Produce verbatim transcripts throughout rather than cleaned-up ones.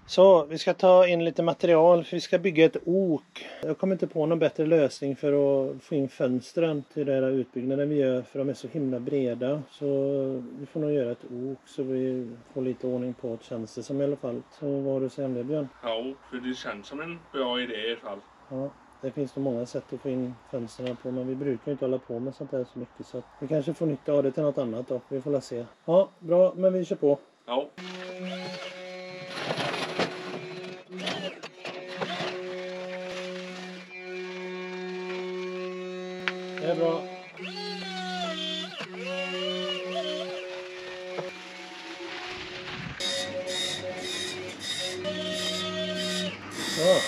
Så vi ska ta in lite material för vi ska bygga ett ok. Jag kommer inte på någon bättre lösning för att få in fönstren till den här utbyggnaden vi gör, för de är så himla breda. Så vi får nog göra ett ok så vi får lite ordning på det, känns det som i alla fall. Så vad har du säger om det, Björn? Ja, för det känns som en bra idé i alla fall. Ja, det finns nog många sätt att få in fönstren på, men vi brukar ju inte hålla på med sånt här så mycket, så att vi kanske får nytta av det till något annat då. Vi får la se. Ja, bra, men vi kör på. Ja. Det är bra. Ja.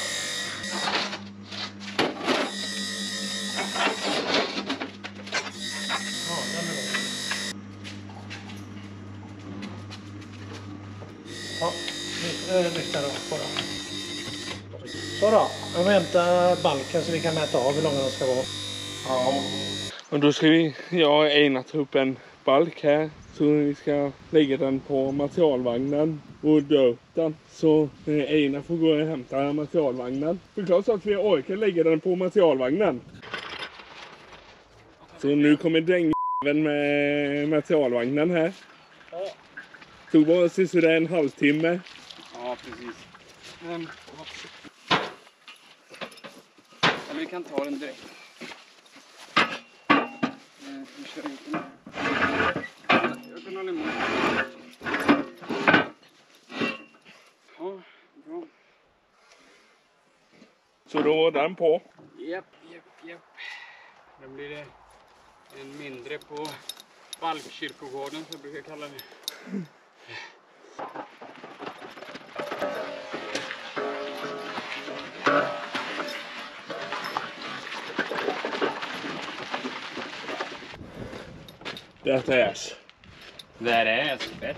Ja, lyfta rakt på då. Så då, jag vill hämta balken så vi kan mäta av hur långa de ska vara. Ja. Och då ska vi, jag och Einar ta upp en balk här. Så vi ska lägga den på materialvagnen och dra upp den. Så Einar får gå och hämta materialvagnen. Förklart så att vi orkar lägga den på materialvagnen. Så nu kommer drängen med materialvagnen här. Ja. Tog bara sådär en halvtimme. Ja, precis. Um, Eller vi kan ta den direkt. Uh, vi kör ut den. Jag kan hålla emot. Ja, bra. Så då var den på. Japp, japp, japp. Då blir det en mindre på Balkkyrkogården, så jag brukar kalla det. That ass. That ass, bitch.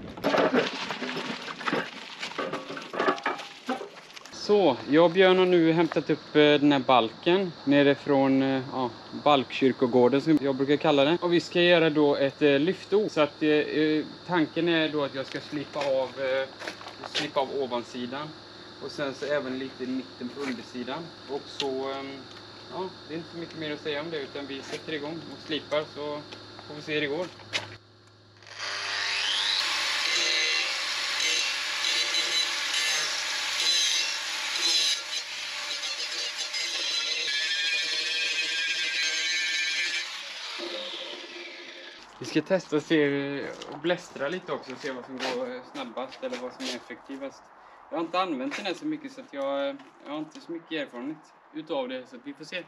Så, jag och Björn har nu hämtat upp den här balken nere från ja, Balkkyrkogården som jag brukar kalla det. Och vi ska göra då ett eh, lyftord. Så att eh, tanken är då att jag ska slipa av, eh, slipa av ovansidan. Och sen så även lite i mitten på undersidan. Och så, eh, ja, det är inte så mycket mer att säga om det, utan vi sätter igång och slipar, så får vi se hur det går. Vi ska testa se och blästra lite också och se vad som går snabbast eller vad som är effektivast. Jag har inte använt den här så mycket så att jag, jag har inte så mycket erfarenhet utav det, så att vi får se.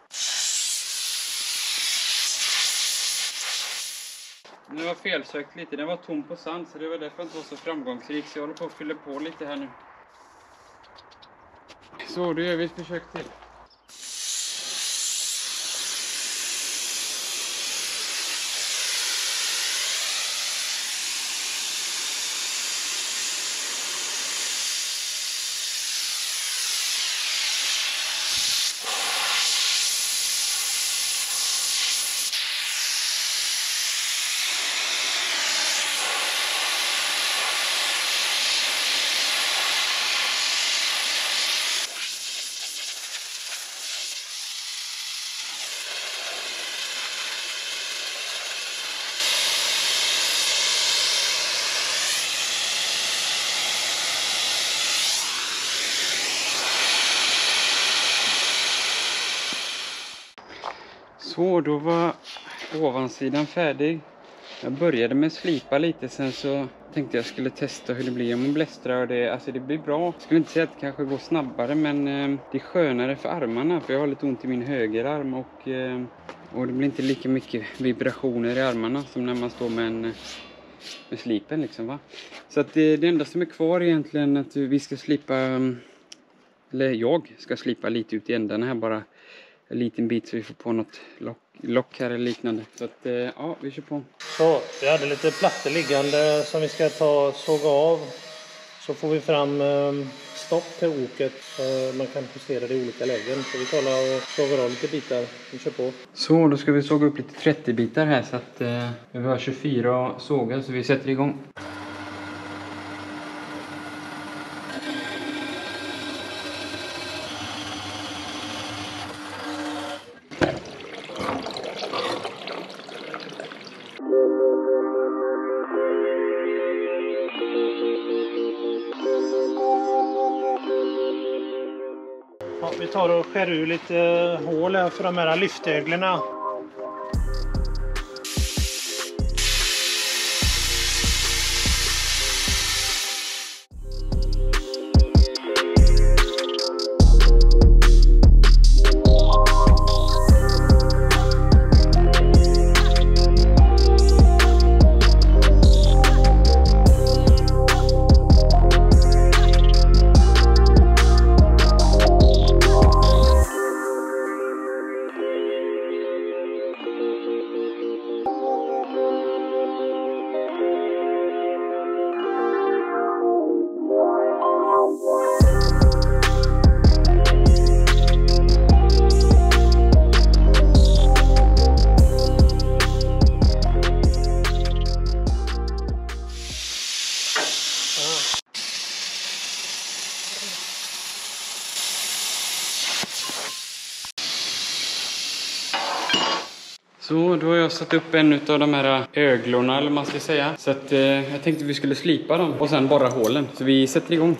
Nu var felsökt lite, den var tom på sand så det var därför jag inte var så framgångsrik, så jag håller på att fylla på lite här nu. Så då gör vi ett försök till. Så, då var ovansidan färdig. Jag började med att slipa lite, sen så tänkte jag skulle testa hur det blir om man blästrar. Det, alltså det blir bra. Jag skulle inte säga att det kanske går snabbare, men eh, det är skönare för armarna. För jag har lite ont i min högerarm och, eh, och det blir inte lika mycket vibrationer i armarna som när man står med, en, med slipen liksom, va. Så att det, det enda som är kvar egentligen att vi ska slipa, eller jag ska slipa lite ut i ändarna här bara. En liten bit så vi får på något lock, lock här eller liknande. Så att, eh, ja, vi kör på. Så, vi hade lite plattor liggande som vi ska ta såga av. Så får vi fram eh, stopp till oket. Så man kan justera det i olika lägen. Så vi tar och sågar av lite bitar. Vi kör på. Så, då ska vi såga upp lite trettio bitar här. Så att eh, vi har tjugofyra sågar, så vi sätter igång. vi tar och skär ur lite hål här för de här lyftöglorna. Så då har jag satt upp en av de här öglorna, eller man ska säga. Så att, eh, jag tänkte vi skulle slipa dem och sen borra hålen. Så vi sätter igång.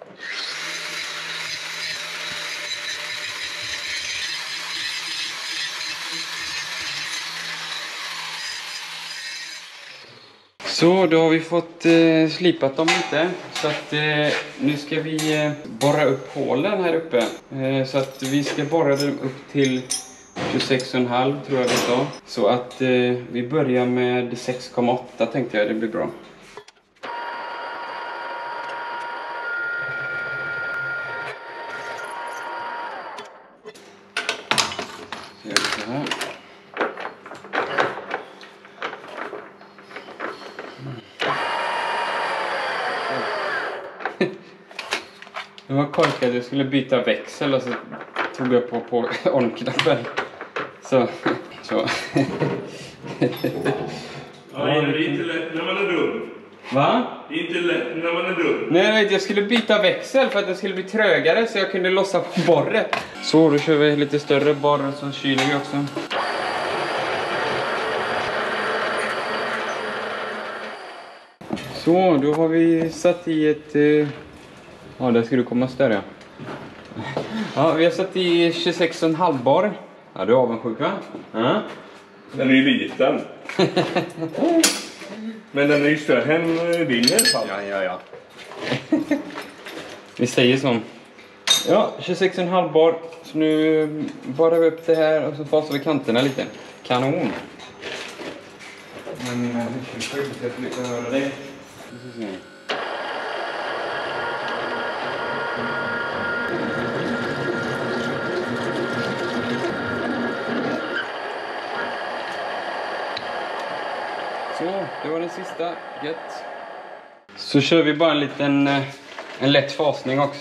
Så då har vi fått eh, slipat dem lite. Så att eh, nu ska vi eh, borra upp hålen här uppe. Eh, så att vi ska borra dem upp till tjugosex komma fem tror jag vi sa. Så att eh, vi börjar med sex komma åtta tänkte jag, det blir bra. Så gör vi så här. Det var korkat, jag skulle byta växel och så tog jag på, på on-knappen. Så, så. Ja, det är inte lätt när man är dum. Va? Det är inte lätt när man är dum. Nej, jag skulle byta växel för att det skulle bli trögare så jag kunde lossa på borret. Så, då kör vi lite större borr så kyler vi också. Så, då har vi satt i ett... Eh... Ja, där ska du komma större. Ja, vi har satt i tjugosex komma fem bar. Ja, du är avundsjuk, va? Ja. Den är ju liten. Men den är ju större än din i alla fall. Ja, ja, ja. Vi säger så. Ja, tjugosex komma fem bar. Så nu barar vi upp det här och så fasar vi kanterna lite. Kanon. Men hur ska jag lite höra det? Så, det var den sista. Gött. Så kör vi bara en liten en lätt fasning också.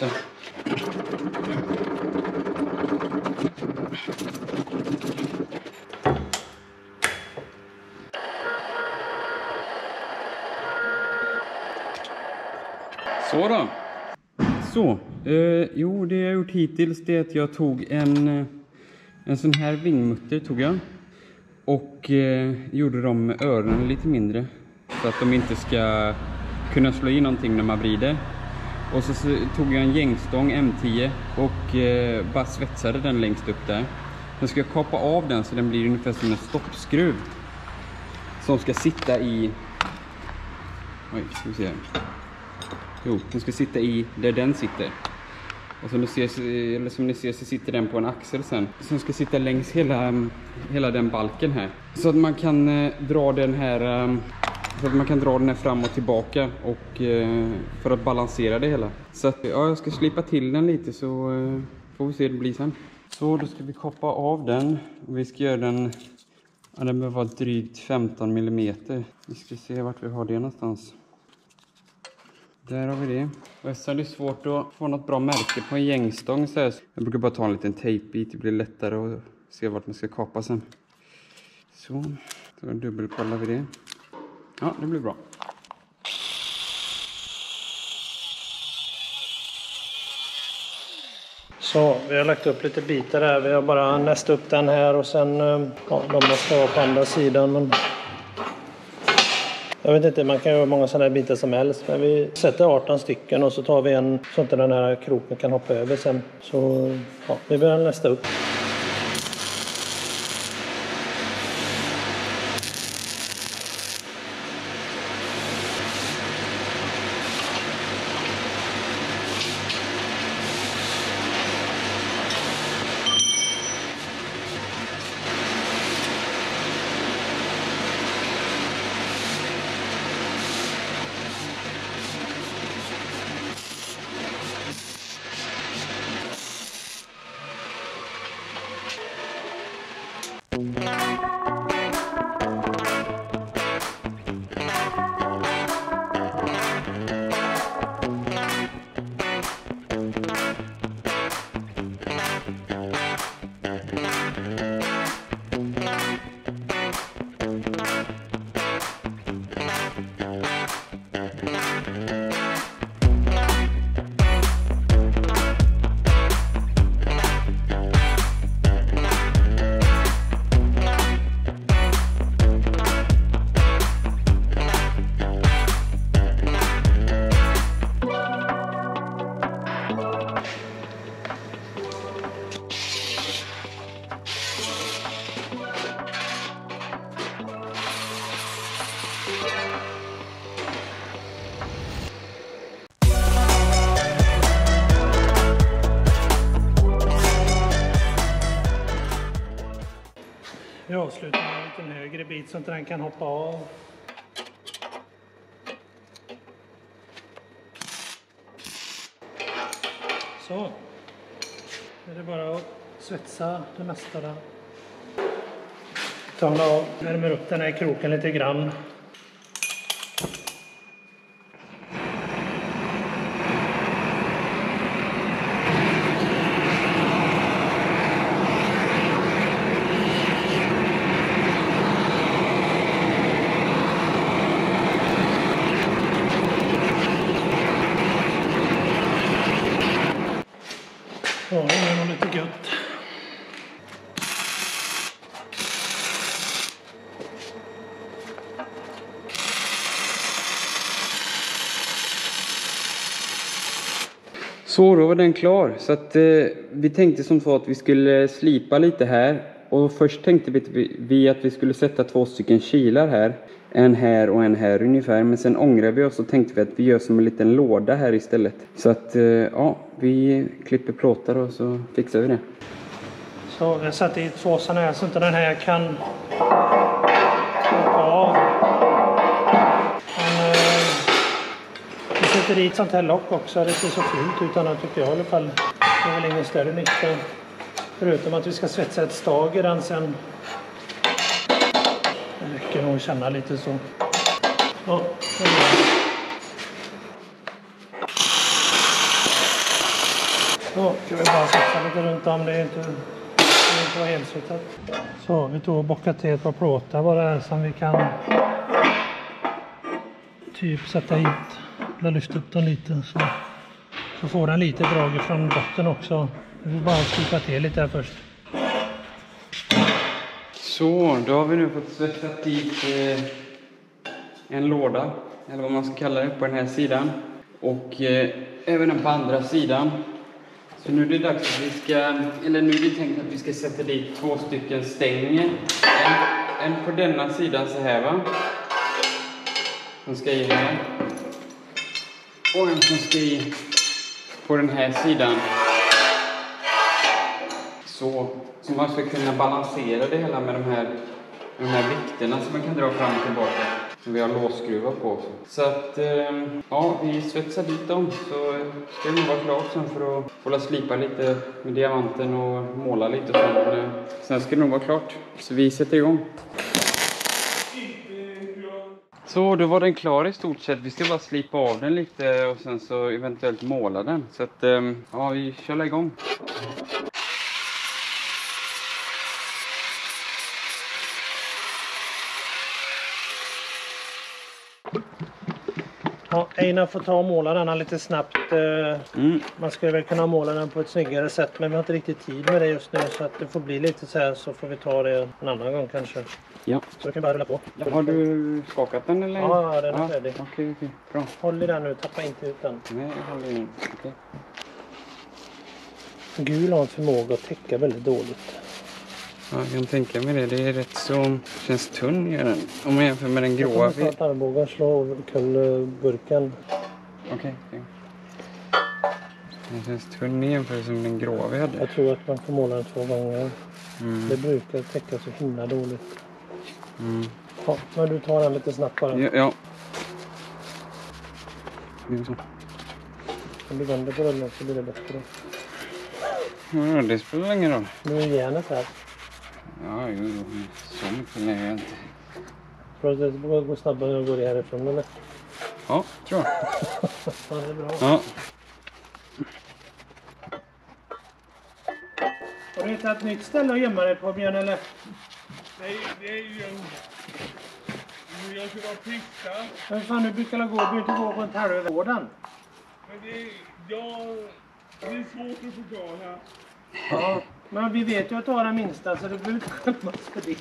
Så då. Så, eh, jo det jag gjort hittills det är att jag tog en, en sån här vingmutter tog jag. Och eh, gjorde de öronen lite mindre. Så att de inte ska kunna slå in någonting när man vrider. Och så, så tog jag en gängstång M tio och eh, bara svetsade den längst upp där. Sen ska jag kapa av den så den blir ungefär som en stoppskruv. Som ska sitta i... Oj, ska vi se här. Jo, den ska sitta i där den sitter. Och som ni ser, eller som ni ser så sitter den på en axel sen. Som ska sitta längs hela, hela den balken här. Så att man kan eh, dra den här... Eh, så att man kan dra den här fram och tillbaka. Och eh, för att balansera det hela. Så att ja, jag ska slipa till den lite så eh, får vi se hur det blir sen. Så då ska vi kappa av den. Och vi ska göra den... Ja, den behöver vara drygt femton millimeter. Vi ska se vart vi har det någonstans. Där har vi det. Och så är det svårt att få något bra märke på en gängstång. Så här. Jag brukar bara ta en liten tejpbit. Det blir lättare att se vart man ska kapa sen. Så, då dubbelkollar vi det. Ja, det blir bra. Så, vi har lagt upp lite bitar här. Vi har bara näst upp den här och sen... Ja, de måste vara på andra sidan. Men Jag vet inte, man kan ju ha många sådana här bitar som helst. Men vi sätter arton stycken och så tar vi en så att den här kroken kan hoppa över sen. Så ja, vi börjar nästa upp. Vi avslutar med en liten högre bit så att den kan hoppa av. Så. Nu är det bara att svetsa det mesta där. Ta av, värmer upp den här kroken lite grann. Ja, det är nog lite gött. Så då var den klar. Så att eh, vi tänkte som så att vi skulle slipa lite här. Och först tänkte vi, vi att vi skulle sätta två stycken kilar här. En här och en här ungefär. Men sen ångrade vi oss och tänkte vi att vi gör som en liten låda här istället. Så att eh, ja, vi klipper plåtar och så fixar vi det. Så vi har satt i två sådana här så att den här kan hoppa av. Men, eh, vi sätter dit sånt här lock också. Det ser så fint ut annars tycker jag i alla fall. Det är väl ingen större nytta. Förutom att vi ska svetsa ett stag i den sen. Det räcker nog att känna lite så. Ja, det är bra. Så kan vi bara svetsa lite runt om. Det är inte, det är inte var helt svettat. Så vi tog och bockat till ett par plåtar bara här som vi kan typ sätta hit. Eller lyfta upp den lite så, så får den lite drag från botten också. Vi får bara skipa till lite här först. Så, då har vi nu fått svetsa dit eh, en låda, eller vad man ska kalla det, på den här sidan. Och eh, även den på andra sidan. Så nu är det dags att vi ska, eller nu är det tänkt att vi ska sätta dit två stycken stänger. En, en på denna sidan så här va. Som ska i här. Och en som ska i på den här sidan. Så, så man ska kunna balansera det hela med de här, de här vikterna som man kan dra fram och tillbaka. Som vi har låsskruvar på också. Så att, ja, vi svetsar dit dem. Så ska det nog vara klart sen för att hålla slipa lite med diamanten och måla lite. Och sen, sen ska det nog vara klart. Så vi sätter igång. Så då var den klar i stort sett. Vi ska bara slipa av den lite och sen så eventuellt måla den. Så att, ja, vi kör igång. Ja, Einar får ta och måla den lite snabbt. Mm. Man skulle väl kunna måla den på ett snyggare sätt, men vi har inte riktigt tid med det just nu, så att det får bli lite så här, så får vi ta det en annan gång kanske. Ja. Så vi kan bara rulla på. Ja, har du skakat den eller? Ja, den är ja. färdig. Okej, okej. Bra. Håll i den nu, tappa inte ut den. Nej, jag håller i den. Okej. Gul har en förmåga att täcka väldigt dåligt. Ja, jag kan tänka mig det. Det är rätt så... Känns tunn gör den. Om man jämför med den gråa. Jag kommer ta armbågen, slå omkull burken. Okej, okej. Den känns tunn i jämförelse med den gråa vi hade. Jag tror att man får måla den två gånger. Mm. Det brukar täcka så himla dåligt. Mm. Ja, men du tar den lite snabbt bara. Ja. ja. Det är så. Om du vänder på den så blir det bättre. Ja, det spelar ingen roll. Nu är järnet här. Ja, jo, jo. Så mycket lägger jag inte. Tror du att det går snabbare när du går härifrån eller? Ja, tror jag. Ja, det är bra. Ja. Har du hittat ett nytt ställe att gömma dig på, Björn, eller? Nej, det är ju en... Jag ska bara fixa. Men fan, du brukar gå, du inte gå runt här över gården. Men det är... Jag... Det är svårt att förklara. Ja, men vi vet ju att du har den minsta, så du behöver inte skämmas för det.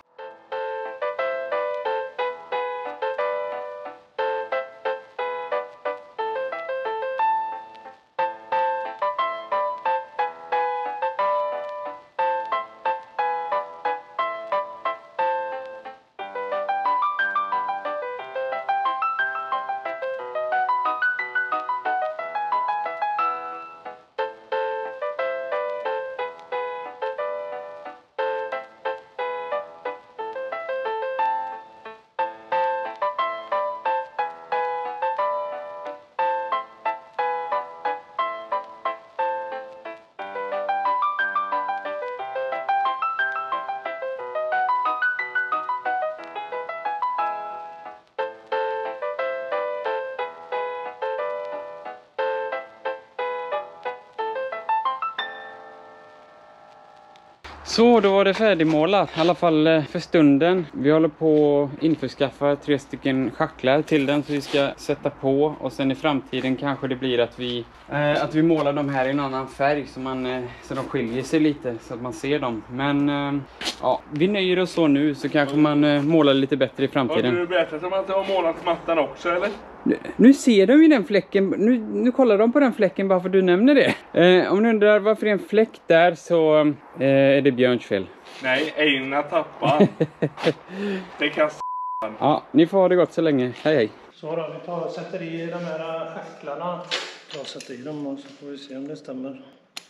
Så, då var det färdigmålat. I alla fall för stunden. Vi håller på att införskaffa tre stycken schacklar till den så vi ska sätta på. Och sen i framtiden kanske det blir att vi, eh, att vi målar dem här i en annan färg så, man, eh, så de skiljer sig lite så att man ser dem. Men eh, ja, vi nöjer oss så nu så kanske man eh, målar lite bättre i framtiden. Har du berättat om att du har målat mattan också, eller? Nu, nu ser de ju den fläcken. Nu, nu kollar de på den fläcken bara för att du nämner det. Eh, om ni undrar varför det är en fläck där så eh, är det Björns fel. Nej, Einar tappar. Det kan s***. Ja, ni får ha det gott så länge. Hej hej. Så då, vi tar och sätter i de här schacklarna. Jag sätter i dem och så får vi se om det stämmer.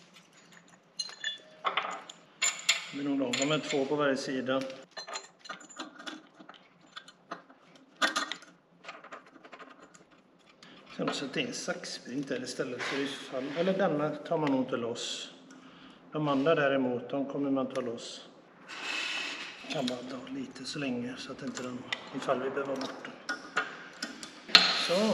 Det blir nog lagom med två på varje sida. Sen sätter in saxspring där istället för ifall. Eller denna tar man nog inte loss. De andra däremot, de kommer man ta loss. Kan bara dra lite så länge så att inte den, ifall vi behöver bort den. Så.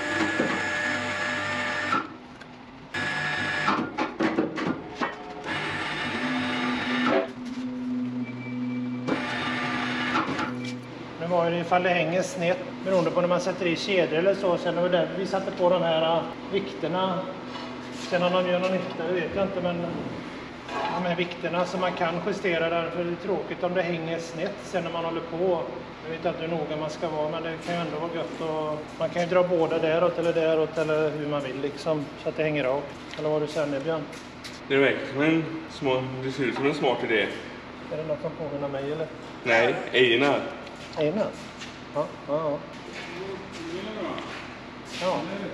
Nu var det ifall det hänger snett beroende på när man sätter i kedjor eller så. Sen var det vi satte på de här uh, vikterna. Sen om de gör någon nytta, det vet jag inte, men de här vikterna som man kan justera där, för det är tråkigt om det hänger snett sen när man håller på. Jag vet inte hur noga man ska vara, men det kan ju ändå vara gött. Och man kan ju dra båda däråt eller däråt eller hur man vill liksom, så att det hänger av. Eller vad du säger, Björn? Det verkar som en smart, det ser ut som en smart idé. Är det något som påminner mig eller? Nej, Einar. Einar? Ja, ja, ja. Ja.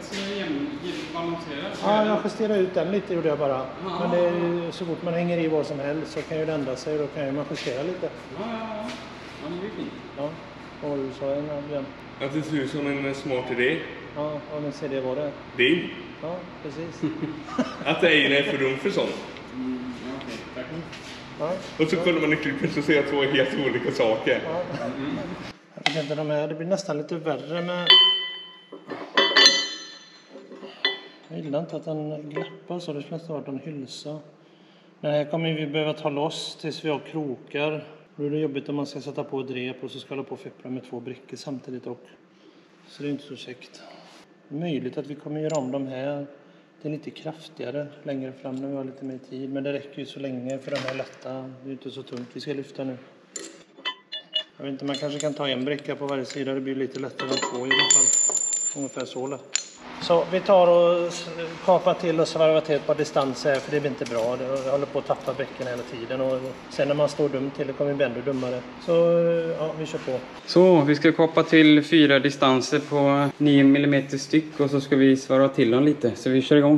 Ja, jag justerar ut den lite gjorde jag bara. Men det är ju, så fort man hänger i vad som helst så kan ju det ändra sig och då kan ju man justera lite. Ja, ja, ja. Ja, det blir fint. Ja, vad var det du sa innan, Björn? Att det ser ut som en smart idé. Ja, ja, men se det var det. Din. Ja, precis. Att Einar är för dum för sånt. Mm, okej, tack. Ja. Och så kollar man i klippet så ser jag två helt olika saker. Ja. Jag vet inte, de här, det blir nästan lite värre med... Jag gillar inte att den glappar så, det skulle nästan varit en hylsa. Den här kommer vi behöva ta loss tills vi har krokar. Då är det jobbigt om man ska sätta på ett rep och så ska hålla på och fippla med två brickor samtidigt och. Så det är inte så käckt. Möjligt att vi kommer göra om de här till lite kraftigare längre fram när vi har lite mer tid. Men det räcker ju så länge för de här lätta. Det är inte så tungt vi ska lyfta nu. Jag vet inte, man kanske kan ta en bricka på varje sida. Det blir lite lättare än två i alla fall. Ungefär så lätt. Så vi tar och kapar till och svarvar till ett par distanser, för det blir inte bra. Jag håller på att tappa brickorna hela tiden. Och sen när man står dumt till, det kommer bli ännu dummare. Så ja, vi kör på. Så, vi ska kapa till fyra distanser på nio millimeter styck och så ska vi svarva till dem lite. Så vi kör igång.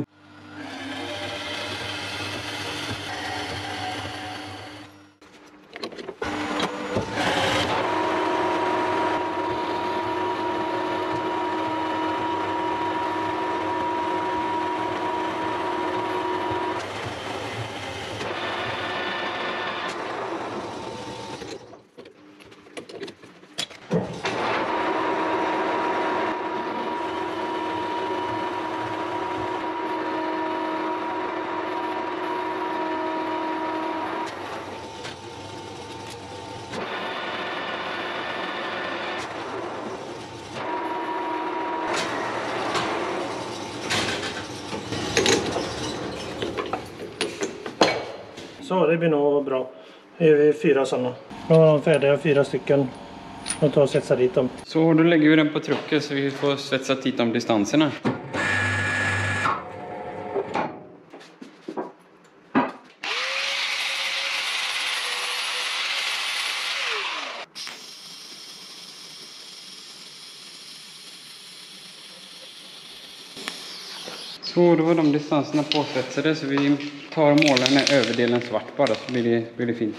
Så det blir nog bra. Nu är vi fyra sådana. Nu har de färdiga, fyra stycken. Och tar och svetsar dit dem. Så då lägger vi den på trucken så vi får svetsa dit de distanserna. Så då var de distanserna påsvetsade så vi tar och målar den här överdelen svart bara så blir det, blir det fint.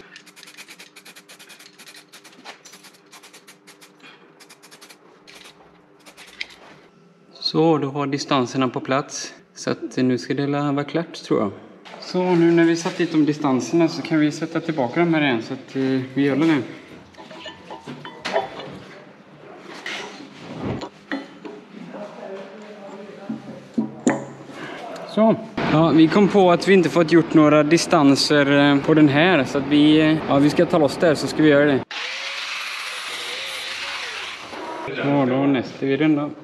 Så då var distanserna på plats så att nu ska det vara klart tror jag. Så nu när vi satt dit de distanserna så kan vi sätta tillbaka dem här igen så att vi gör det. Så. Ja, vi kom på att vi inte fått gjort några distanser på den här så att vi, ja, vi ska ta loss där så ska vi göra det. Ja, då nästar vi den då.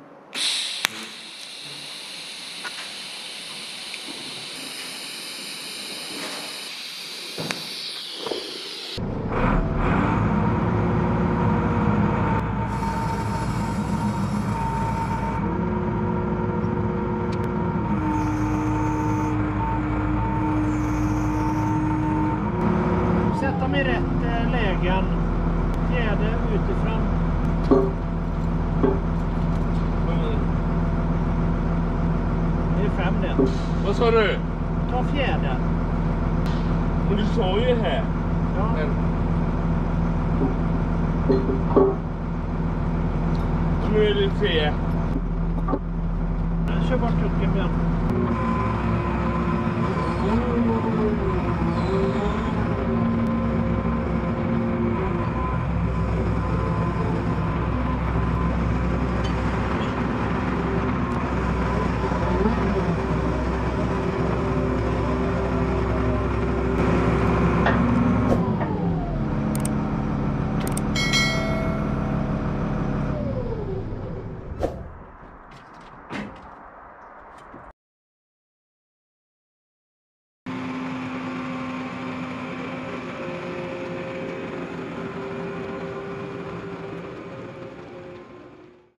Sätt dem i rätt eh, lägen. Fjäder utifrån. Det är fem det. Vad sa du? Ta fjäder. Men du sa ju här. Ja. Men... Nu är det tre. Kör bort trucken igen.